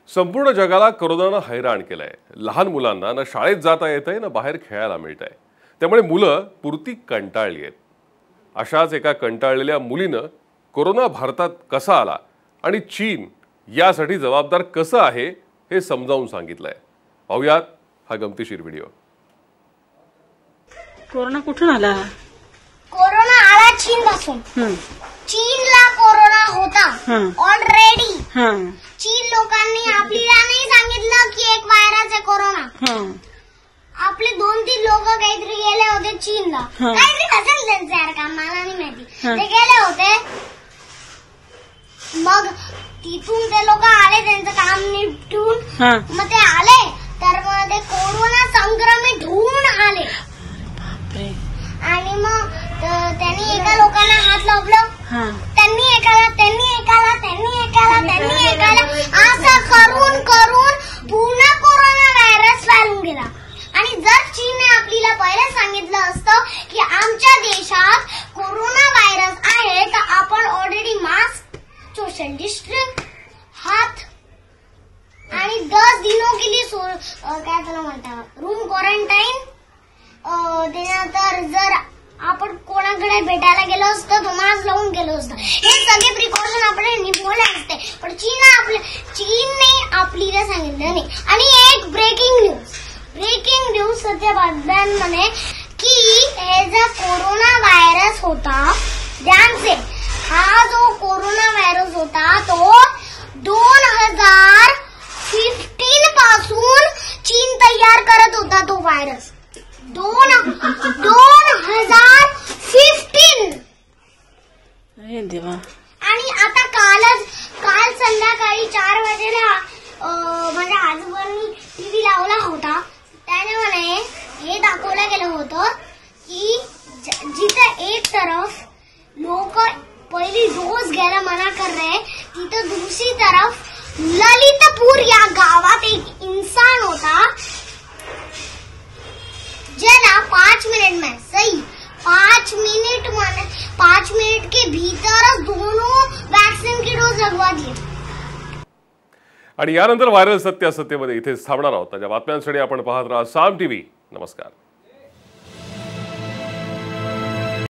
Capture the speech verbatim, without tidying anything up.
संपूर्ण जगाला कोरोनानं हैराण केलंय। लहान मुलांना ना शाळेत जाता येतंय ना बाहेर खेळायला मिळतंय, त्यामुळे मुलं पुरती कंटाळली आहेत। अशाच एका कंटाळलेल्या मुलीनं कोरोना भारतात कसा आला आणि चीन यासाठी जबाबदार कसं आहे हे समजावून सांगितलंय। पाहूयात हा गमतीशीर व्हिडिओ। कोरोना कुठून आला? कोरोना आला चीन पासून। चीनला कोरोना होता ऑलरेडी। चीन लोकांनी आपल्याला नाही सांगितलं की एक व्हायरस आहे कोरोना। आपले दोन तीन लोक काहीतरी गेले होते चीनला, काहीतरी असेल त्यांचं यार काम, मला नाही माहिती। ते गेले होते, मग तिथून ते लोक आले त्यांचं काम निपटून, मग ते आले तर मग ते कोरोना संक्रमित होऊन आले आणि मग त्यांनी एका लोकांना हात लावलं, त्यांनी एकाला त्यांनी एकाला त्यांनी एकाला त्यांनी एकाला असं करून करून पूर्ण कोरोना व्हायरस फैलून गेला। आणि जर चीनने आपल्याला पहिले सांगितलं असतं की आमच्या देशात कोरोना व्हायरस आहे तर आपण ऑलरेडी मास्क, सोशल डिस्टन्स, हात आणि दस दिनों के लिए काय त्याला म्हणतात रूम क्वारंटाईन, त्यानंतर जर आपण कोणाकडे भेटायला गेलो असतो तो मास्क लावून गेलो असतो, हे सगळे प्रिकॉशन आपण निभवले असते। पण चीन आपल्या चीनने आपल्याला सांगितलं नाही। आणि एक ब्रेकिंग न्यूज ब्रेकिंग न्यूज सध्या बातम्यांमध्ये की हे जो कोरोना व्हायरस होता, ध्यान से, हा जो कोरोना व्हायरस होता तो दोन हजार फिफ्टीन पासून चीन तयार करत होता तो व्हायरस। दोन दोन हजार फिफ्टीन देवा। आणि आता कालच काल संध्याकाळी चार वाजेला माझ्या आजोबांनी टीव्ही लावला होता, त्याने म्हणे हे दाखवलं गेलं होतं की जिथे एक तरफ लोक पहिली डोस घ्यायला मना कर रहे, तिथं दुसरी तरफ ललितपूर या गावात एक इंसान होता ज्याला पांच मिनट में सही पांच मिनट में पांच मिनट के भीतर दोनों वैक्सीन की डोज लगवा दिए। आणि यानंतर व्हायरल सत्य असत्यमध्ये इथेच थांबणार आहोत। त्या बातम्यांसाठी आपण पाहत राहा साम टीव्ही। नमस्कार।